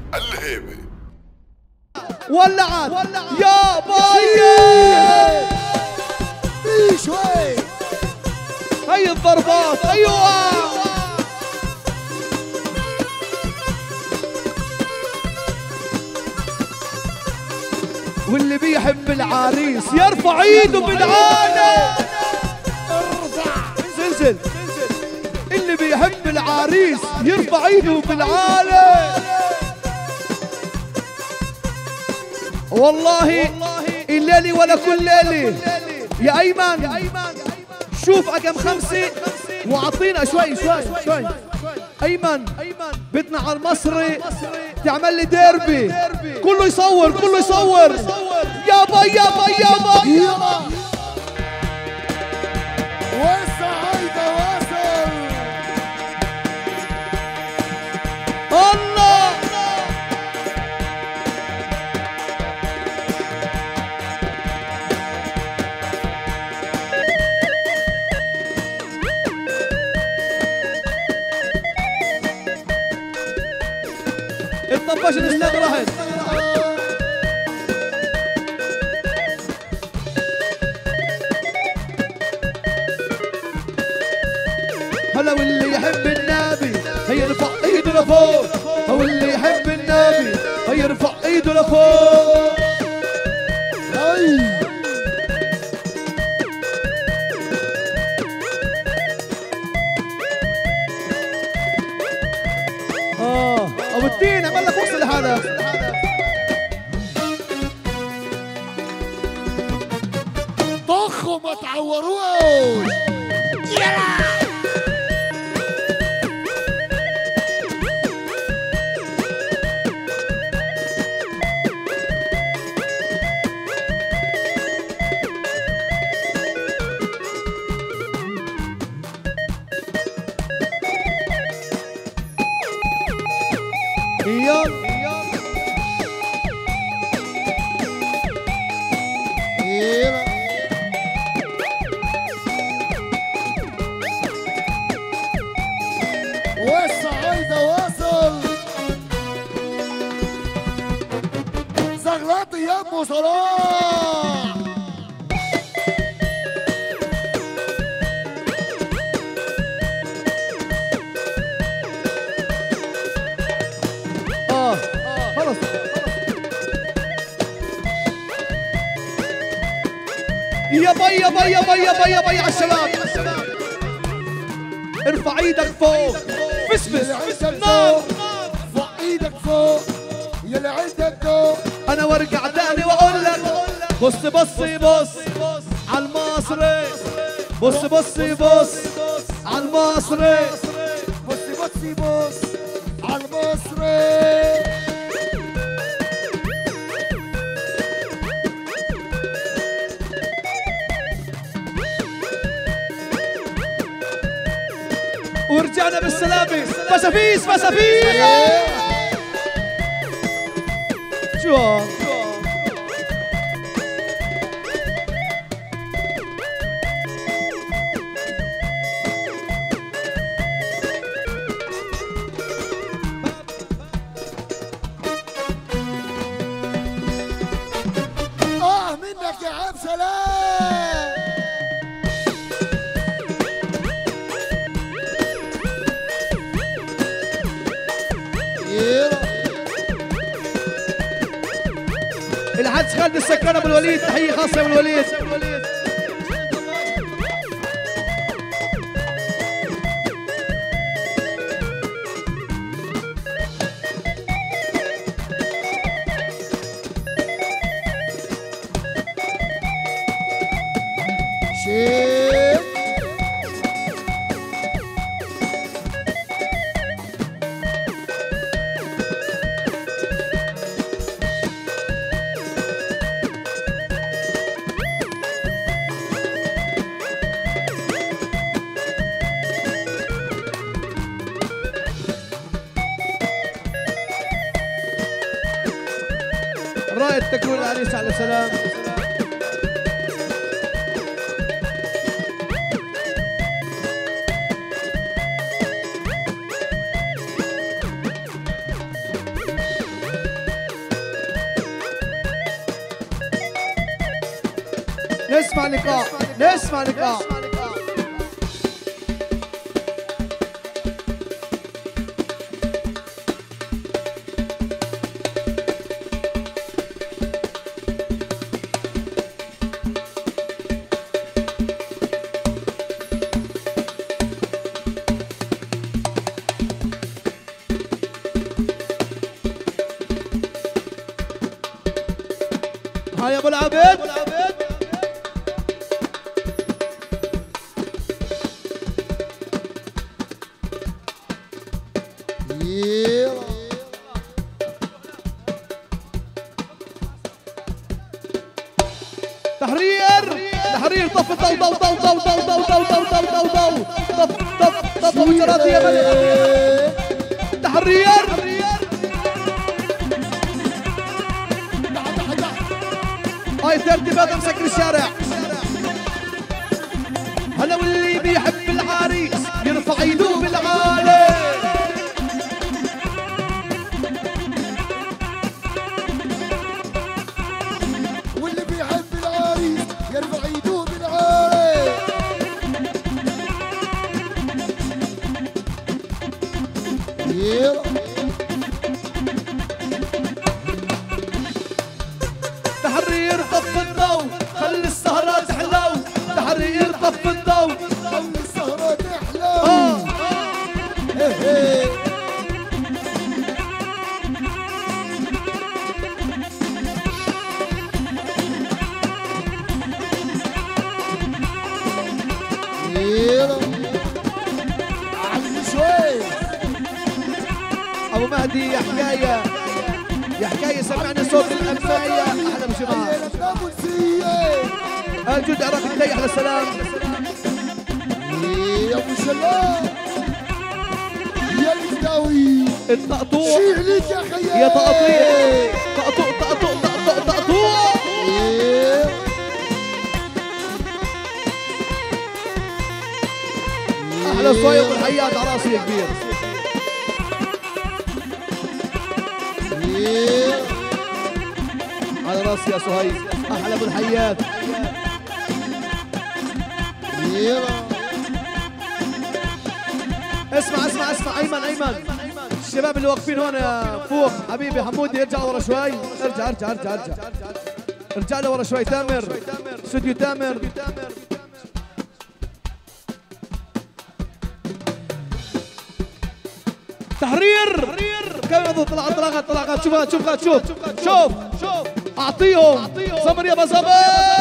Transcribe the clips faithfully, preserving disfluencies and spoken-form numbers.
الهيبة. ولعت يا باي. في شوي هي الضربات. ايوه واللي بيحب العريس يرفع ايده بالعالي. ارفع انزل انزل. اللي بيحب العريس يرفع ايده بالعالي. والله الليلة ولا كل ليلة يا أيمن. شوف أكم خمسة وأعطينا شوي شوي شوي. أيمن بدنا على المصري تعمل لي ديربي. كله يصور كله يصور. يابا يابا يابا يلا وسع هيدا واصل. الله. الطباش استغرهت. هلا واللي يحب النبي هيرفع ايده لفوق. واللي يحب النبي هيرفع ايده لفوق. هي اه ابو الدين عمل لك وصل هذا. طخوا ما تعوروش. يلا وسع هيدا واصل. زغلطي يا ابو صلاح. اه خلص. يا بي يا بي يا بي يا بي يا بي على الشباب. ارفع ايدك فوق. فسفس نار. ارفع ايدك فوق يلي عندك ذوق. انا وارجع تاني واقول لك بص بص بص على المصري. بص بص بص على المصري. بص بص بص على المصري. ورجعنا بالسلامة. فسافيس فسافيس. شو اه منك يا عبد سلام. الحدث خالد السكان ابو الوليد. تحية خاصة يا ابو الوليد. شيك راية تكون العريس على سلام. نسمع لقاء نسمع لقاء هاي ابو العبيد تحرير تحرير طف الضو ضو ضو ضو ضو ضو ضو ضو ضو ضو ضو طف طف طف ابو جراتي يا بني تحرير هاي ترتيبات مسكر الشارع هلا واللي بيحب العريس يرفع ايده بالعالي واللي بيحب العريس يرفع ايده بالعالي تحرير طف الضو خلي السهرة تحلو تحرير طف الضو خلي السهرة تحلو آه. آه. ابو مهدي يا حكايه يا حكايه سمعنا صوت الانفايه احلى بشباب الجود عرف الدي على السلام يا ابو سلام يا الفتاوي التقطوع شيل لك يا خيال يا تقطيع تقطوع تقطوع تقطوع تقطوع احلى صويب والحيات على راسي يا كبير على راسي يا صهيب احلى بالحيات اسمع اسمع اسمع ايمن ايمن الشباب اللي واقفين هون فوق حبيبي حمودي ارجع ورا شوي ارجع ارجع ارجع ارجع ارجع لورا شوي تامر استوديو تامر تحرير كم يضو طلعت طلعت طلعت شوف شوف شوف شوف شوف اعطيهم صبر يا صبر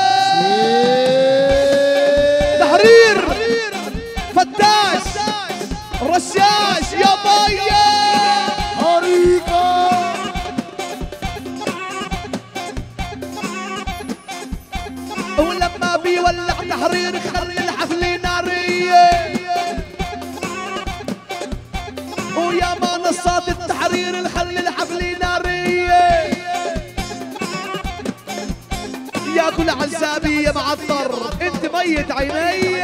تحرير فتاش رشاش يا بايا حريقة ولما بيولع تحرير خلي الحفلة نارية ويا ما نصات التحرير نخلي الحفلة نارية يا كل عزابي يا معطر انت ميت عيني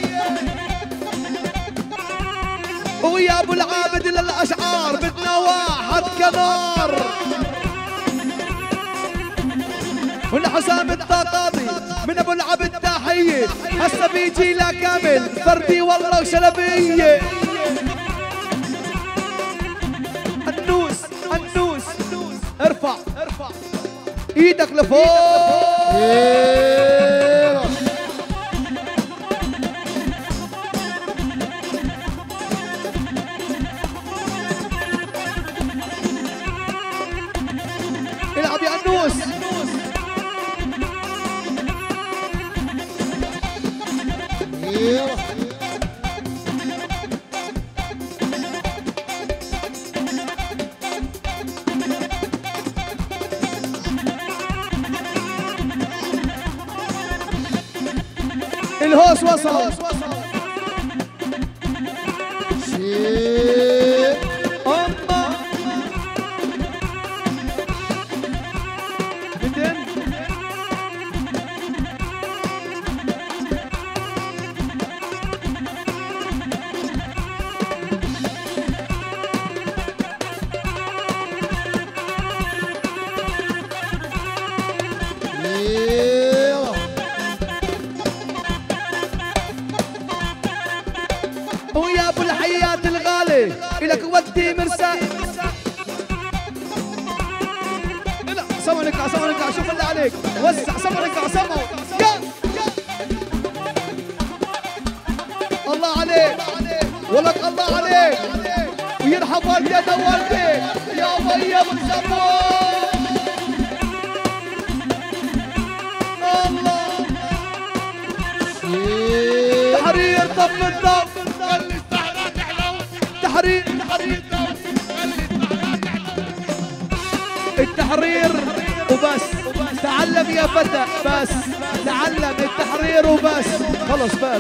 ويا ابو العابد للاشعار بدنا واحد كنار والحسام الطاطاطي من ابو العبد تحيه هسه بيجي لا كامل فردي والله وشلبيه النوس النوس ارفع ارفع ايدك لفوق العب يا النوس الهوس وصل أما بدن عليك وسع صبرك عصمه يا الله عليك ولك الله عليك ويرحم والدينا ووالديك يا ابي ابو الزبون الله تحرير طف الدم خلي السهرة تحلو تحرير تحرير التحرير وبس تعلم يا فتى بس تعلم التحرير وبس خلص بس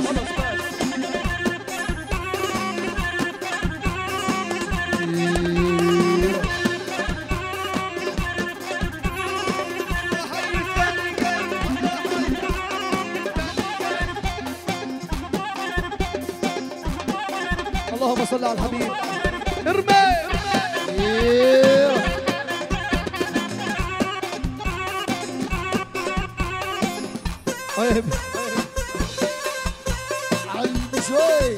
اللهم صل على الحبيب ارمي طيب علم شوي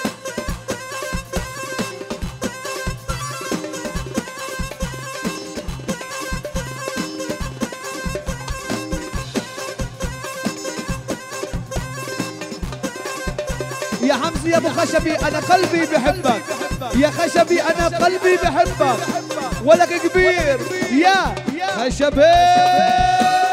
يا حمزي يا ابو خشبي انا قلبي بحبك يا خشبي انا قلبي بحبك ولك كبير يا خشبي